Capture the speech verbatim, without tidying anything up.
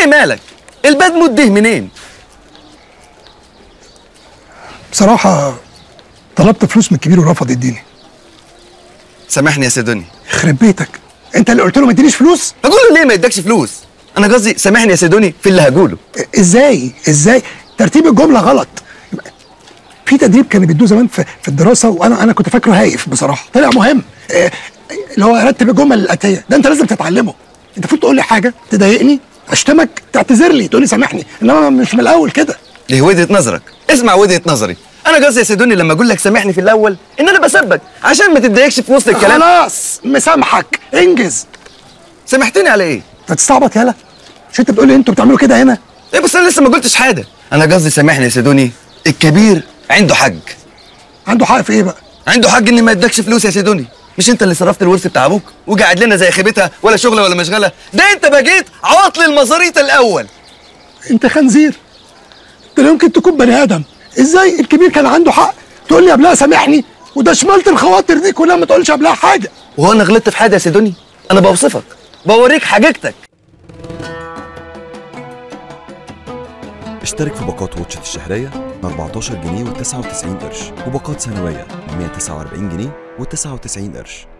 ايه مالك؟ الباد مده منين؟ بصراحة طلبت فلوس من الكبير ورفض يديني. سامحني يا سيدوني. يخرب بيتك، انت اللي قلت له ما ادينيش فلوس؟ هقول له ليه ما يدكش فلوس؟ انا قصدي سامحني يا سيدوني في اللي هقوله. ازاي؟ ازاي؟ ترتيب الجملة غلط. في تدريب كانوا بيدوه زمان في, في الدراسة، وانا انا كنت فاكره هايف بصراحة، طلع مهم. اه اللي هو رتب الجمل الآتية، ده انت لازم تتعلمه. انت المفروض تقول لي حاجة تضايقني، اشتمك، تعتذر لي، تقول لي سامحني، انما مش من الاول كده. دي وجهة نظرك، اسمع وجهة نظري. انا قصدي يا سيدوني لما اقول لك سامحني في الاول ان انا بسبك عشان ما تتضايقش في وسط الكلام. خلاص مسامحك، انجز. سامحتني على ايه؟ انت تستعبط يالا؟ مش انت بتقول لي انتوا بتعملوا كده هنا؟ ايه بس انا لسه ما قلتش حاجه. انا قصدي سامحني يا سيدوني، الكبير عنده حق. عنده حق في ايه بقى؟ عنده حق ان ما يدكش فلوس يا سيدوني. مش انت اللي صرفت الورث بتاع ابوك وقاعد لنا زي خيبتها ولا شغله ولا مشغله؟ ده انت بقيت عاطل المزاريط الاول. انت خنزير، انت لا يمكن تكون بني ادم. ازاي الكبير كان عنده حق تقول لي قبلها سامحني، وده شملت الخواطر دي كلها ما تقولش قبلها حاجه؟ وهو انا غلطت في حاجه يا سيدوني؟ انا بوصفك، بوريك حاجتك. اشترك في باقات واتشت الشهرية ب أربعتاشر جنيه وتسعة وتسعين قرش، وباقات سنوية ب مية وتسعة وأربعين جنيه وتسعة وتسعين قرش.